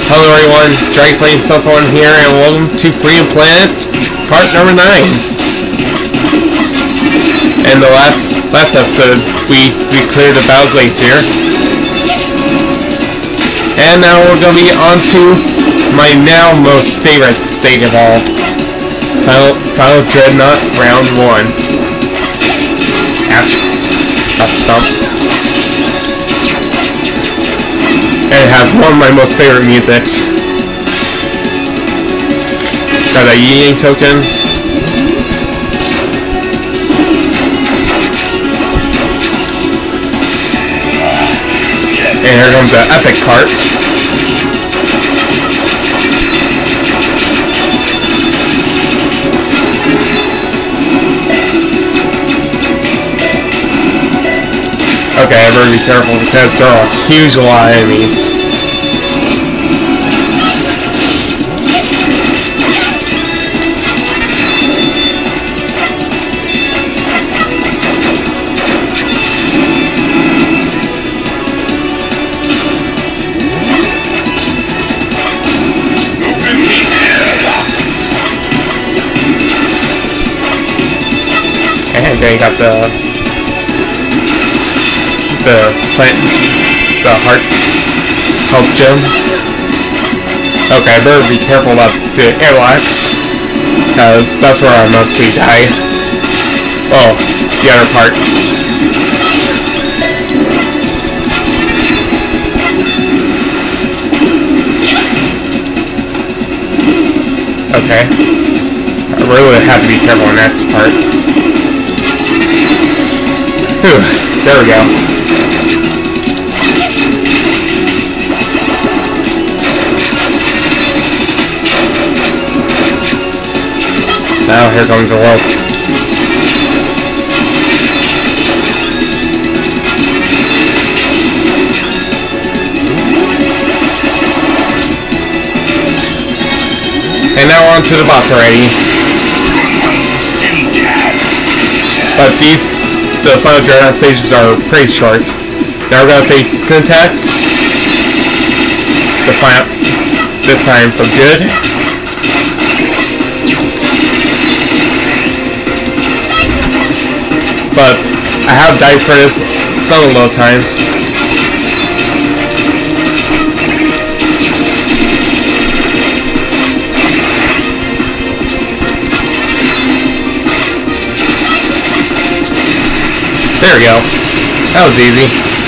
Hello everyone, Dragonflame Susselon here, and welcome to Freedom Planet, part number 9. In the last episode, we cleared the Battle Glacier. And now we're going to be on to my now most favorite stage of all. Final Dreadnought, round 1. Ouch. Up stump. And it has one of my most favorite musics. Got a Yi token. And here comes the epic part. Okay, I better be careful because there are a huge lot of enemies. And then you got the heart health gem. Okay, I better be careful about the Lilacs, because that's where I mostly die. Oh, the other part. Okay. I really have to be careful on that part. Whew, there we go. Now here comes the rope. And now on to the boss already. But the final Dreadnought stages are pretty short. Now we're gonna face Syntax. This time for good. But I have died for this some low times. There we go. That was easy.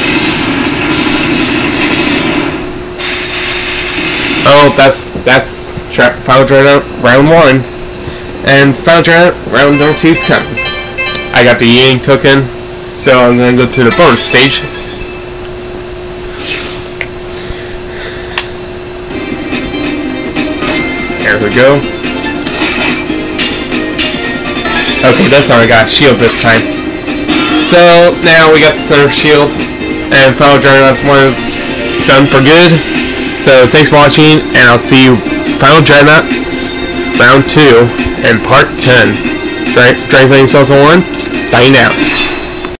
Oh, that's Final Dreadnought round 1, and Final Dreadnought round 2 is coming. I got the Yi token, so I'm gonna go to the bonus stage. There we go. Okay, that's how I got a shield this time. So now we got the center shield, and Final Dreadnought 1 is done for good. So thanks for watching, and I'll see you Final Dreadnought round 2 and part 10. Dragonflame Susselon 1, signing out.